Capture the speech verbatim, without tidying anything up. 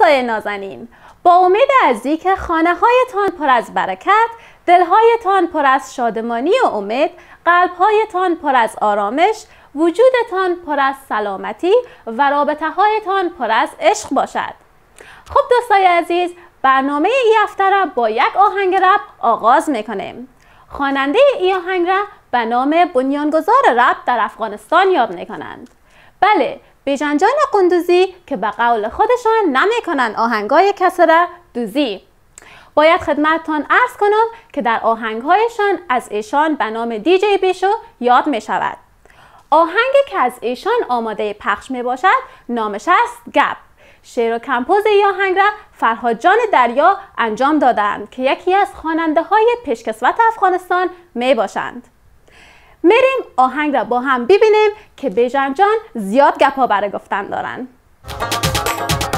دوستای نازنین، با امید از اینکه خانه هایتان پر از برکت، دلهایتان پر از شادمانی و امید، قلبهایتان پر از آرامش، وجودتان پر از سلامتی و رابطه هایتان پر از عشق باشد. خب دوستای عزیز، برنامه این هفته را با یک آهنگ رپ آغاز میکنیم. خواننده این آهنگ را به نام بنیانگذار رپ در افغانستان یاد میکنند. بله، بیژن جان قندوزی که به قول خودشان نمیکنند آهنگای کسی را دوزی. باید خدمتتان عرض کنم که در آهنگهایشان از ایشان به نام دیجی بیشو یاد می شود. آهنگی که از ایشان آماده پخش می باشد نامش است گپ. شعر و کمپوز این آهنگ را فرهاد جان دریا انجام دادند که یکی از خواننده های پیشکسوت افغانستان می باشند. میریم آهنگ را با هم ببینیم که بیژن جان زیاد گپا برای گفتن دارند.